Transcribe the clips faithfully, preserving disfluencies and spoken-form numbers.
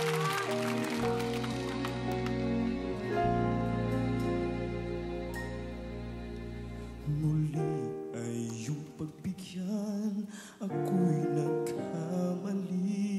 Muli ay iyong pagbigyan, ako'y nagkamali.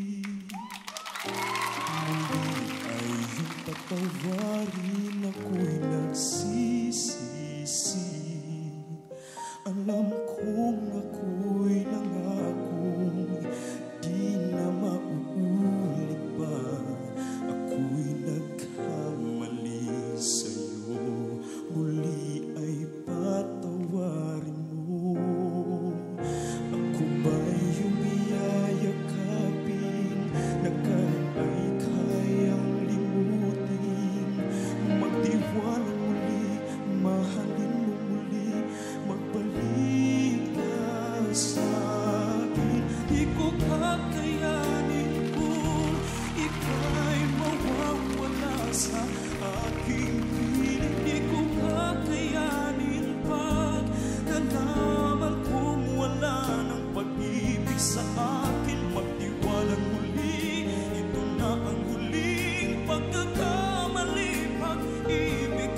Muli ay iyong patawarin, ako'y nagsisisi. Alam kong ako'y nangakong di na mauulit pa. Ako'y nagkamali sa'yo, muli ay patawarin mo. Ako ba'y iyong iyayakapin, na kailan ay kayang limutin? Magtiwala muli, mahalin mo muli, magbalik ka sa akin. Di ko kakayanin kung ika'y mawawala sa aking piling. Di ko kakayanin pag nalaman kong wala ng pag-ibig sa akin. Magtiwalang muli, ito na ang huling pagkakamali. Pag-ibig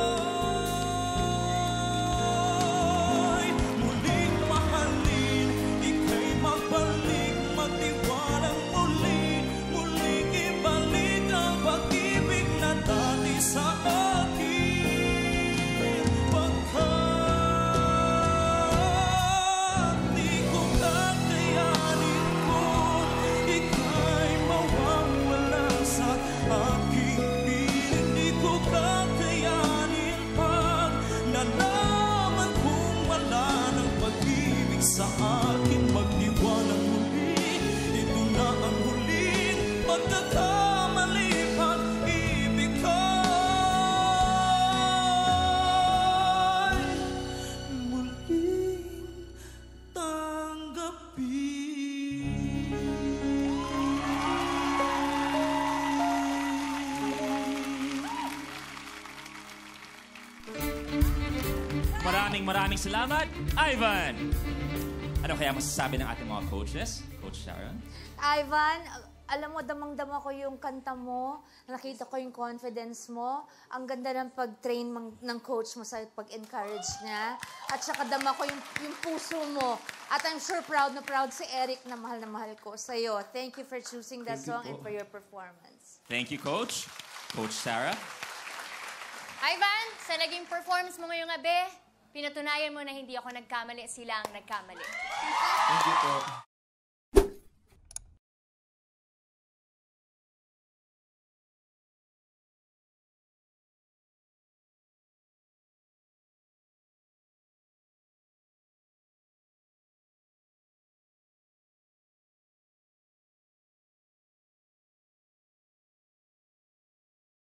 ko'y muling mahalin, ika'y magbalik, magtiwalang muli, muling ibalik ang pag-ibig na dati sa akin. Pagkat di ko kakayanin kung ika'y mawawala sa aking piling. Di ko kakayanin pag nalaman kong wala ng pag-ibig sa akin. Magtiwalang muli, ito na ang huling pagkakamali. Pag-ibig ko'y muling tanggapin. Maraming maraming salamat, Ivan! Ano kaya masasabi ng ating mga coaches? Coach Sharon? Ivan, alam mo, damang-dama ko yung kanta mo. Nakita ko yung confidence mo. Ang ganda ng pag-train ng coach mo sa pag-encourage niya. At saka dama ko yung, yung puso mo. At I'm sure proud na proud si Eric na mahal na mahal ko sa'yo. Thank you for choosing that Thank you song po. and for your performance. Thank you, Coach. Coach Sarah? Ivan, sa naging performance mo ngayong gabi, pinatunayan mo na hindi ako nagkamali, sila ang nagkamali. Thank you po.